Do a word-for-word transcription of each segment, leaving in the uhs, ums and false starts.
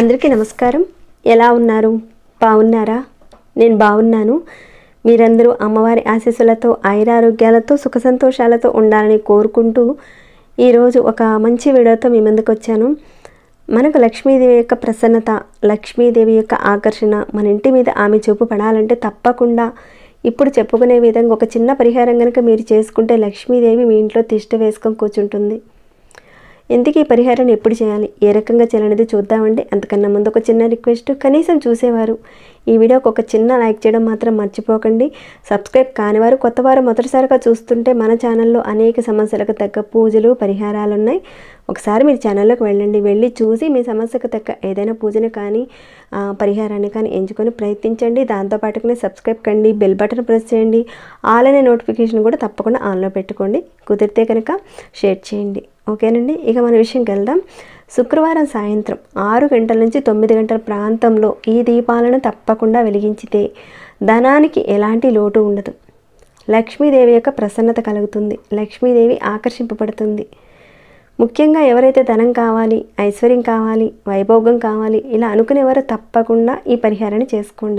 అందరికీ నమస్కారం. ఎలా ఉన్నారు? బాగున్నారా? నేను బాగున్నాను. మీరందరూ అమ్మవారి ఆశీస్సులతో ఆయురారోగ్యాలతో సుఖ సంతోషాలతో ఉండాలని కోరుకుంటూ ఈరోజు ఒక మంచి వీడియోతో మీ ముందుకు వచ్చాను. మనకు లక్ష్మీదేవి యొక్క ప్రసన్నత, లక్ష్మీదేవి యొక్క ఆకర్షణ మన ఇంటి మీద ఆమె చూపు పడాలంటే తప్పకుండా ఇప్పుడు చెప్పుకునే విధంగా ఒక చిన్న పరిహారం కనుక మీరు చేసుకుంటే లక్ష్మీదేవి మీ ఇంట్లో తిష్ట వేసుకొని కూర్చుంటుంది. ఎందుకు ఈ పరిహారాన్ని ఎప్పుడు చేయాలి, ఏ రకంగా చేయాలనేది చూద్దామండి. అంతకన్నా ముందు ఒక చిన్న రిక్వెస్ట్, కనీసం చూసేవారు ఈ వీడియోకి ఒక చిన్న లైక్ చేయడం మాత్రం మర్చిపోకండి. సబ్స్క్రైబ్ కానివారు కొత్తవారు మొదటిసారిగా చూస్తుంటే మన ఛానల్లో అనేక సమస్యలకు తగ్గ పూజలు పరిహారాలు ఉన్నాయి. ఒకసారి మీరు ఛానల్లోకి వెళ్ళండి, వెళ్ళి చూసి మీ సమస్యకు తగ్గ ఏదైనా పూజను కానీ పరిహారాన్ని కానీ ఎంచుకొని ప్రయత్నించండి. దాంతోపాటుగానే సబ్స్క్రైబ్ కండి, బెల్ బటన్ ప్రెస్ చేయండి, ఆల్ అనే నోటిఫికేషన్ కూడా తప్పకుండా ఆన్లో పెట్టుకోండి. కుదిరితే కనుక షేర్ చేయండి. ఓకేనండి, ఇక మన విషయంకి వెళ్దాం. శుక్రవారం సాయంత్రం ఆరు గంటల నుంచి తొమ్మిది గంటల ప్రాంతంలో ఈ దీపాలను తప్పకుండా వెలిగించితే ధనానికి ఎలాంటి లోటు ఉండదు. లక్ష్మీదేవి యొక్క ప్రసన్నత కలుగుతుంది, లక్ష్మీదేవి ఆకర్షింపబడుతుంది. ముఖ్యంగా ఎవరైతే ధనం కావాలి, ఐశ్వర్యం కావాలి, వైభోగం కావాలి ఇలా అనుకునేవారు తప్పకుండా ఈ పరిహారాన్ని చేసుకోండి.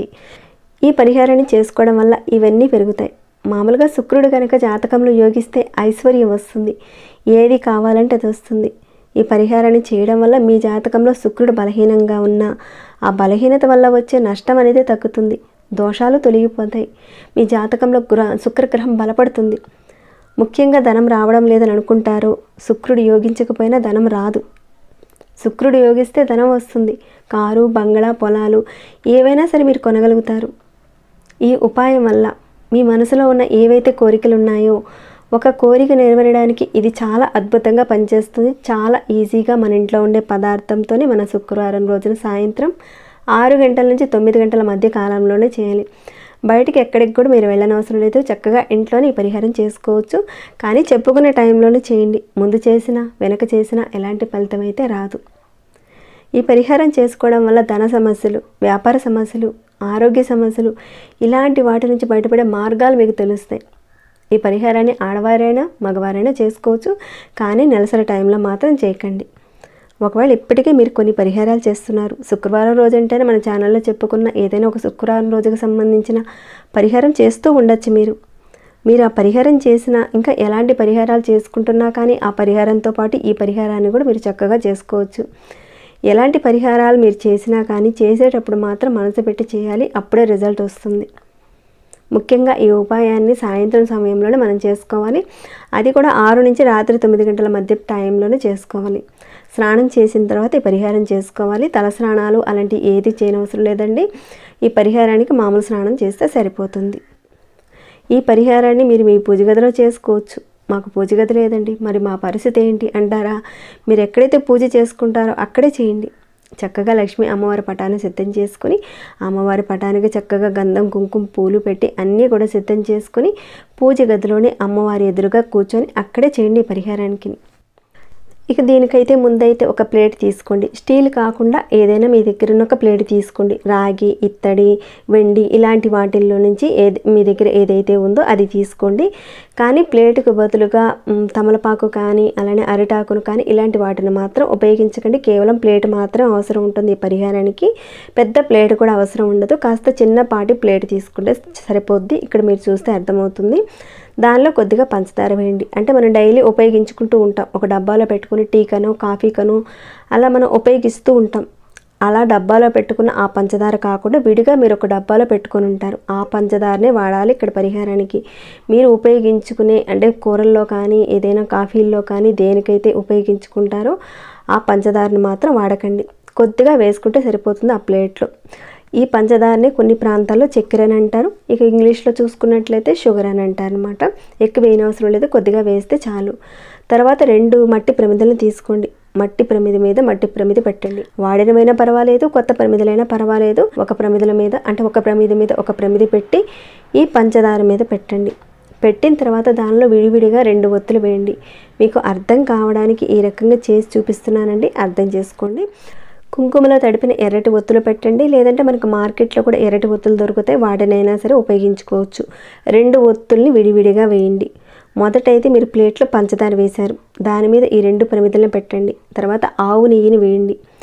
ఈ పరిహారాన్ని చేసుకోవడం వల్ల ఇవన్నీ పెరుగుతాయి. మామూలుగా శుక్రుడు కనుక జాతకంలో యోగిస్తే ఐశ్వర్యం వస్తుంది, ఏది కావాలంటే అది వస్తుంది. ఈ పరిహారాన్ని చేయడం వల్ల మీ జాతకంలో శుక్రుడు బలహీనంగా ఉన్నా ఆ బలహీనత వల్ల వచ్చే నష్టం అనేది తగ్గుతుంది, దోషాలు తొలగిపోతాయి. మీ జాతకంలో గ్రహ శుక్రగ్రహం బలపడుతుంది. ముఖ్యంగా ధనం రావడం లేదని అనుకుంటారు, శుక్రుడు యోగించకపోయినా ధనం రాదు. శుక్రుడు యోగిస్తే ధనం వస్తుంది. కారు, బంగళా, పొలాలు ఏవైనా సరే మీరు కొనగలుగుతారు. ఈ ఉపాయం వల్ల మీ మనసులో ఉన్న ఏవైతే కోరికలు ఉన్నాయో ఒక కోరిక నెరవేరడానికి ఇది చాలా అద్భుతంగా పనిచేస్తుంది. చాలా ఈజీగా మన ఇంట్లో ఉండే పదార్థంతోనే మన శుక్రవారం రోజున సాయంత్రం ఆరు గంటల నుంచి తొమ్మిది గంటల మధ్య కాలంలోనే చేయాలి. బయటికి ఎక్కడికి కూడా మీరు వెళ్ళనవసరం లేదు, చక్కగా ఇంట్లోనే ఈ పరిహారం చేసుకోవచ్చు. కానీ చెప్పుకునే టైంలోనే చేయండి. ముందు చేసినా వెనక చేసినా ఎలాంటి ఫలితం అయితే రాదు. ఈ పరిహారం చేసుకోవడం వల్ల ధన సమస్యలు, వ్యాపార సమస్యలు, ఆరోగ్య సమస్యలు ఇలాంటి వాటి నుంచి బయటపడే మార్గాలు మీకు తెలుస్తాయి. ఈ పరిహారాన్ని ఆడవారైనా మగవారైనా చేసుకోవచ్చు, కానీ నెలసరి టైంలో మాత్రం చేయకండి. ఒకవేళ ఇప్పటికే మీరు కొన్ని పరిహారాలు చేస్తున్నారు, శుక్రవారం రోజు అంటేనే మన ఛానల్లో చెప్పుకున్న ఏదైనా ఒక శుక్రవారం రోజుకు సంబంధించిన పరిహారం చేస్తూ ఉండొచ్చు. మీరు మీరు ఆ పరిహారం చేసినా ఇంకా ఎలాంటి పరిహారాలు చేసుకుంటున్నా కానీ ఆ పరిహారంతో పాటు ఈ పరిహారాన్ని కూడా మీరు చక్కగా చేసుకోవచ్చు. ఎలాంటి పరిహారాలు మీరు చేసినా కానీ చేసేటప్పుడు మాత్రం మనసు పెట్టి చేయాలి, అప్పుడే రిజల్ట్ వస్తుంది. ముఖ్యంగా ఈ ఉపాయాన్ని సాయంత్రం సమయంలోనే మనం చేసుకోవాలి. అది కూడా ఆరు నుంచి రాత్రి తొమ్మిది గంటల మధ్య టైంలోనే చేసుకోవాలి. స్నానం చేసిన తర్వాత ఈ పరిహారం చేసుకోవాలి. తల స్నానాలు అలాంటి ఏది చేయనవసరం లేదండి. ఈ పరిహారానికి మామూలు స్నానం చేస్తే సరిపోతుంది. ఈ పరిహారాన్ని మీరు మీ పూజ గదిలో చేసుకోవచ్చు. మాకు పూజ గది లేదండి, మరి మా పరిస్థితి ఏంటి అంటారా? మీరు ఎక్కడైతే పూజ చేసుకుంటారో అక్కడే చేయండి. చక్కగా లక్ష్మీ అమ్మవారి పటాన్ని సిద్ధం చేసుకొని అమ్మవారి పటానికి చక్కగా గంధం, కుంకుమ, పూలు పెట్టి అన్నీ కూడా సిద్ధం చేసుకొని పూజ గదిలోనే అమ్మవారి ఎదురుగా కూర్చొని అక్కడే చేయండి ఈ పరిహారానికి. ఇక దీనికైతే ముందైతే ఒక ప్లేట్ తీసుకోండి. స్టీల్ కాకుండా ఏదైనా మీ దగ్గర ఉన్న ఒక ప్లేట్ తీసుకోండి. రాగి, ఇత్తడి, వెండి ఇలాంటి వాటిల్లో నుంచి ఏది మీ దగ్గర ఏదైతే ఉందో అది తీసుకోండి. కానీ ప్లేటుకు బదులుగా తమలపాకు కానీ అలానే అరిటాకును కానీ ఇలాంటి వాటిని మాత్రం ఉపయోగించకండి. కేవలం ప్లేట్ మాత్రం అవసరం ఉంటుంది ఈ పరిహారానికి. పెద్ద ప్లేట్ కూడా అవసరం ఉండదు, కాస్త చిన్నపాటి ప్లేట్ తీసుకుంటే సరిపోద్ది. ఇక్కడ మీరు చూస్తే అర్థమవుతుంది. దానిలో కొద్దిగా పంచదార వేయండి. అంటే మనం డైలీ ఉపయోగించుకుంటూ ఉంటాం, ఒక డబ్బాలో పెట్టుకుని టీకను, కాఫీకను అలా మనం ఉపయోగిస్తూ ఉంటాం. అలా డబ్బాలో పెట్టుకున్న ఆ పంచదార కాకుండా విడిగా మీరు ఒక డబ్బాలో పెట్టుకొని ఉంటారు, ఆ పంచదారనే వాడాలి ఇక్కడ పరిహారానికి. మీరు ఉపయోగించుకునే అంటే కూరల్లో కానీ ఏదైనా కాఫీల్లో కానీ దేనికైతే ఉపయోగించుకుంటారో ఆ పంచదారని మాత్రం వాడకండి. కొద్దిగా వేసుకుంటే సరిపోతుంది ఆ ప్లేట్లో. ఈ పంచదారని కొన్ని ప్రాంతాల్లో చక్కెర అని అంటారు, ఇక ఇంగ్లీష్లో చూసుకున్నట్లయితే షుగర్ అని అంటారు అనమాట. ఎక్కువ వేయనవసరం లేదు, కొద్దిగా వేస్తే చాలు. తర్వాత రెండు మట్టి ప్రమిదలను తీసుకోండి. మట్టి ప్రమిద మీద మట్టి ప్రమిద పెట్టండి. వాడినమైనా పర్వాలేదు, కొత్త ప్రమిదలైనా పర్వాలేదు. ఒక ప్రమిదల మీద అంటే ఒక ప్రమిద మీద ఒక ప్రమిద పెట్టి ఈ పంచదార మీద పెట్టండి. పెట్టిన తర్వాత దానిలో విడివిడిగా రెండు ఒత్తులు వేయండి. మీకు అర్థం కావడానికి ఈ రకంగా చేసి చూపిస్తున్నానండి, అర్థం చేసుకోండి. కుంకుమలో తడిపిన ఎర్రటి ఒత్తులు పెట్టండి, లేదంటే మనకు మార్కెట్లో కూడా ఎర్రటి ఒత్తులు దొరుకుతాయి, వాటినైనా సరే ఉపయోగించుకోవచ్చు. రెండు ఒత్తుల్ని విడివిడిగా వేయండి. మొదటైతే మీరు ప్లేట్లో పంచదార వేశారు, దాని మీద ఈ రెండు ప్రమిదలను పెట్టండి. తర్వాత ఆవు నెయ్యిని వేయండి.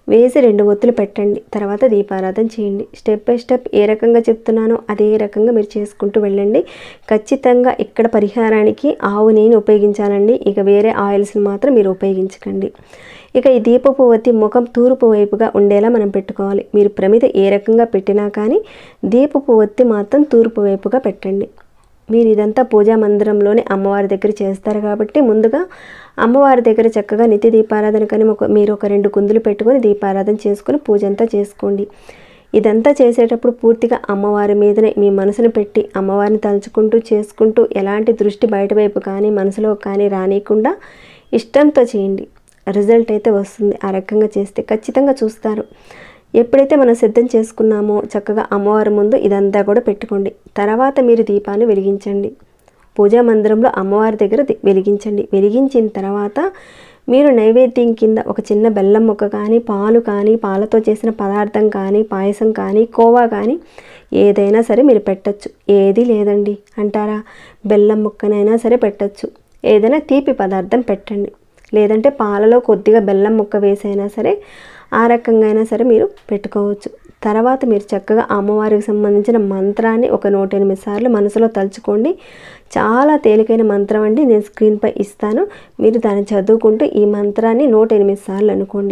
వేసి రెండు ఒత్తులు పెట్టండి. తర్వాత దీపారాధన చేయండి. స్టెప్ బై స్టెప్ ఏ రకంగా చెప్తున్నానో అదే రకంగా మీరు చేసుకుంటూ వెళ్ళండి. ఖచ్చితంగా ఇక్కడ పరిహారానికి ఆవు నెయ్యిని ఉపయోగించాలండి. ఇక వేరే ఆయిల్స్ని మాత్రం మీరు ఉపయోగించకండి. ఇక ఈ దీపపు ఒత్తి ముఖం తూర్పు వైపుగా ఉండేలా మనం పెట్టుకోవాలి. మీరు ప్రమిద ఏ రకంగా పెట్టినా కానీ దీపపు ఒత్తి మాత్రం తూర్పు వైపుగా పెట్టండి. మీరు ఇదంతా పూజా మందిరంలోనే అమ్మవారి దగ్గర చేస్తారు కాబట్టి ముందుగా అమ్మవారి దగ్గర చక్కగా నిత్య దీపారాధన కానీ మీరు ఒక రెండు కుందులు పెట్టుకొని దీపారాధన చేసుకొని పూజ అంతా చేసుకోండి. ఇదంతా చేసేటప్పుడు పూర్తిగా అమ్మవారి మీదనే మీ మనసును పెట్టి అమ్మవారిని తలుచుకుంటూ చేసుకుంటూ ఎలాంటి దృష్టి బయట వైపు కానీ మనసులో కానీ రానియకుండా ఇష్టంతో చేయండి. రిజల్ట్ అయితే వస్తుంది. ఆ రకంగా చేస్తే ఖచ్చితంగా చూస్తారు. ఎప్పుడైతే మనం సిద్ధం చేసుకున్నామో చక్కగా అమ్మవారి ముందు ఇదంతా కూడా పెట్టుకోండి. తర్వాత మీరు దీపాన్ని వెలిగించండి. పూజా మందిరంలో అమ్మవారి దగ్గర వెలిగించండి. వెలిగించిన తర్వాత మీరు నైవేద్యం కింద ఒక చిన్న బెల్లం ముక్క కానీ పాలు కానీ పాలతో చేసిన పదార్థం కానీ పాయసం కానీ కోవా కానీ ఏదైనా సరే మీరు పెట్టచ్చు. ఏది లేదండి అంటారా, బెల్లం ముక్కనైనా సరే పెట్టచ్చు. ఏదైనా తీపి పదార్థం పెట్టండి. లేదంటే పాలలో కొద్దిగా బెల్లం ముక్క వేసైనా సరే ఆ రకంగా అయినా సరే మీరు పెట్టుకోవచ్చు. తర్వాత మీరు చక్కగా అమ్మవారికి సంబంధించిన మంత్రాన్ని ఒక నూట ఎనిమిది సార్లు మనసులో తలుచుకోండి. చాలా తేలికైన మంత్రం అండి. నేను స్క్రీన్పై ఇస్తాను. మీరు దాన్ని చదువుకుంటూ ఈ మంత్రాన్ని నూట ఎనిమిది సార్లు అనుకోండి.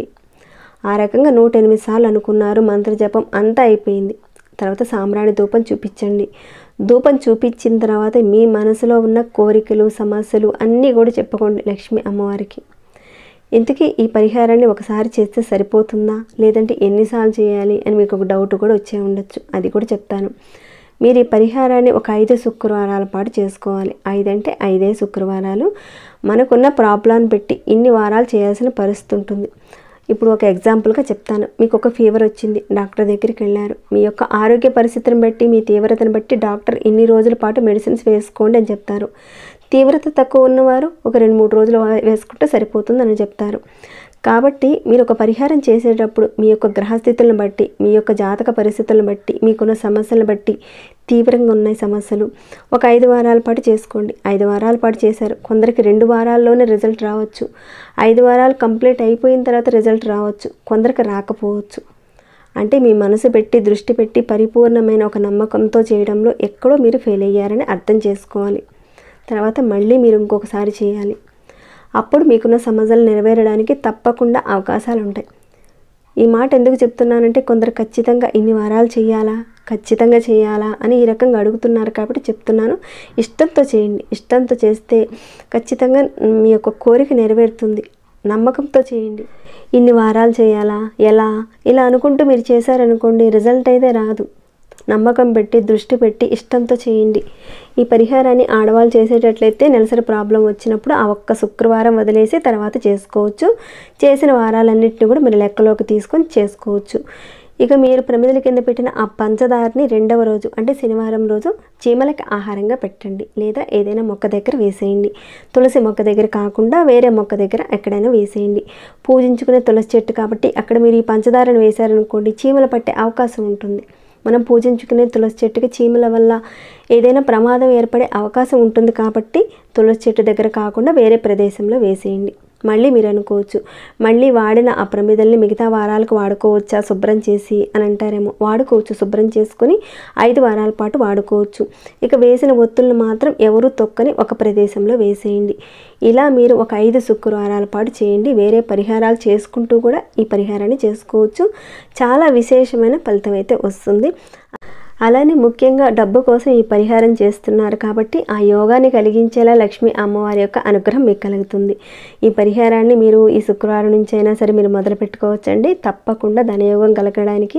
ఆ రకంగా నూట ఎనిమిది సార్లు అనుకున్నారు. మంత్ర జపం అంతా అయిపోయింది. తర్వాత సాంబ్రాణి ధూపం చూపించండి. ధూపం చూపించిన తర్వాత మీ మనసులో ఉన్న కోరికలు సమస్యలు అన్నీ కూడా చెప్పుకోండి లక్ష్మీ అమ్మవారికి. ఇంతకీ ఈ పరిహారాన్ని ఒకసారి చేస్తే సరిపోతుందా లేదంటే ఎన్నిసార్లు చేయాలి అని మీకు ఒక డౌట్ కూడా వచ్చే ఉండొచ్చు. అది కూడా చెప్తాను. మీరు ఈ పరిహారాన్ని ఒక ఐదు శుక్రవారాల పాటు చేసుకోవాలి. ఐదు అంటే ఐదే శుక్రవారాలు. మనకున్న ప్రాబ్లాన్ని పెట్టి ఇన్ని వారాలు చేయాల్సిన పరిస్థితి ఉంటుంది. ఇప్పుడు ఒక ఎగ్జాంపుల్గా చెప్తాను. మీకు ఒక ఫీవర్ వచ్చింది, డాక్టర్ దగ్గరికి వెళ్ళారు. మీ యొక్క ఆరోగ్య పరిస్థితిని బట్టి మీ తీవ్రతను బట్టి డాక్టర్ ఇన్ని రోజుల పాటు మెడిసిన్స్ వేసుకోండి అని చెప్తారు. తీవ్రత తక్కువ ఉన్నవారు ఒక రెండు మూడు రోజులు వేసుకుంటే సరిపోతుంది అని చెప్తారు. కాబట్టి మీరు ఒక పరిహారం చేసేటప్పుడు మీ యొక్క గ్రహస్థితులను బట్టి మీ యొక్క జాతక పరిస్థితులను బట్టి మీకున్న సమస్యలను బట్టి తీవ్రంగా ఉన్నాయి సమస్యలు ఒక ఐదు వారాల పాటు చేసుకోండి. ఐదు వారాల పాటు చేశారు, కొందరికి రెండు వారాల్లోనే రిజల్ట్ రావచ్చు. ఐదు వారాలు కంప్లీట్ అయిపోయిన తర్వాత రిజల్ట్ రావచ్చు, కొందరికి రాకపోవచ్చు. అంటే మీ మనసు పెట్టి దృష్టి పెట్టి పరిపూర్ణమైన ఒక నమ్మకంతో చేయడంలో ఎక్కడో మీరు ఫెయిల్ అయ్యారని అర్థం చేసుకోవాలి. తర్వాత మళ్ళీ మీరు ఇంకొకసారి చేయాలి. అప్పుడు మీకున్న సమస్యలు నెరవేరడానికి తప్పకుండా అవకాశాలు ఉంటాయి. ఈ మాట ఎందుకు చెప్తున్నానంటే కొందరు ఖచ్చితంగా ఇన్ని వారాలు చేయాలా ఖచ్చితంగా చేయాలా అని ఈ రకంగా అడుగుతున్నారు కాబట్టి చెప్తున్నాను. ఇష్టంతో చేయండి. ఇష్టంతో చేస్తే ఖచ్చితంగా మీ యొక్క కోరిక నెరవేరుతుంది. నమ్మకంతో చేయండి. ఇన్ని వారాలు చేయాలా ఎలా ఇలా అనుకుంటూ మీరు చేశారనుకోండి రిజల్ట్ అయితే రాదు. నమ్మకం పెట్టి దృష్టి పెట్టి ఇష్టంతో చేయండి. ఈ పరిహారాన్ని ఆడవాళ్ళు చేసేటట్లయితే నెలసరి ప్రాబ్లం వచ్చినప్పుడు ఆ ఒక్క శుక్రవారం వదిలేసి తర్వాత చేసుకోవచ్చు. చేసిన వారాలన్నింటినీ కూడా మీరు లెక్కలోకి తీసుకొని చేసుకోవచ్చు. ఇక మీరు ప్రమిదల కింద పెట్టిన ఆ పంచదారని రెండవ రోజు అంటే శనివారం రోజు చీమలకి ఆహారంగా పెట్టండి. లేదా ఏదైనా మొక్క దగ్గర వేసేయండి. తులసి మొక్క దగ్గర కాకుండా వేరే మొక్క దగ్గర ఎక్కడైనా వేసేయండి. పూజించుకునే తులసి చెట్టు కాబట్టి అక్కడ మీరు ఈ పంచదారను వేశారనుకోండి చీమలు పట్టే అవకాశం ఉంటుంది. మనం పూజించుకునే తులసి చెట్టుకి చీమల వల్ల ఏదైనా ప్రమాదం ఏర్పడే అవకాశం ఉంటుంది కాబట్టి తులసి చెట్టు దగ్గర కాకుండా వేరే ప్రదేశంలో వేసేయండి. మళ్ళీ మీరు అనుకోవచ్చు మళ్ళీ వాడిన ఆ ప్రమిదల్ని మిగతా వారాలకు వాడుకోవచ్చా శుభ్రం చేసి అని అంటారేమో. వాడుకోవచ్చు, శుభ్రం చేసుకొని ఐదు వారాల పాటు వాడుకోవచ్చు. ఇక వేసిన ఒత్తులను మాత్రం ఎవరు తొక్కని ఒక ప్రదేశంలో వేసేయండి. ఇలా మీరు ఒక ఐదు శుక్రవారాల పాటు చేయండి. వేరే పరిహారాలు చేసుకుంటూ కూడా ఈ పరిహారాన్ని చేసుకోవచ్చు. చాలా విశేషమైన ఫలితం అయితే వస్తుంది. అలానే ముఖ్యంగా డబ్బు కోసం ఈ పరిహారం చేస్తున్నారు కాబట్టి ఆ యోగాన్ని కలిగించేలా లక్ష్మీ అమ్మవారి యొక్క అనుగ్రహం మీకు కలుగుతుంది. ఈ పరిహారాన్ని మీరు ఈ శుక్రవారం నుంచి అయినా సరే మీరు మొదలు పెట్టుకోవచ్చండి. తప్పకుండా ధనయోగం కలగడానికి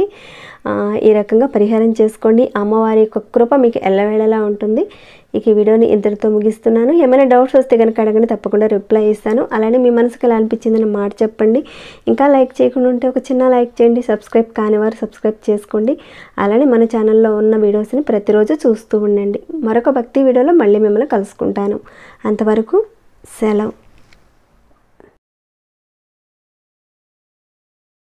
ఈ రకంగా పరిహారం చేసుకోండి. అమ్మవారి యొక్క కృప మీకు ఎల్లవేళలా ఉంటుంది. ఇక ఈ వీడియోని ఇంతటితో ముగిస్తున్నాను. ఏమైనా డౌట్స్ వస్తే కనుక అడగండి, తప్పకుండా రిప్లై ఇస్తాను. అలానే మీ మనసుకు ఎలా అనిపించిందని మాట చెప్పండి. ఇంకా లైక్ చేయకుండా ఉంటే ఒక చిన్న లైక్ చేయండి. సబ్స్క్రైబ్ కాని వారు సబ్స్క్రైబ్ చేసుకోండి. అలానే మన ఛానల్లో ఉన్న వీడియోస్ని ప్రతిరోజు చూస్తూ ఉండండి. మరొక భక్తి వీడియోలో మళ్ళీ మిమ్మల్ని కలుసుకుంటాను. అంతవరకు సెలవు.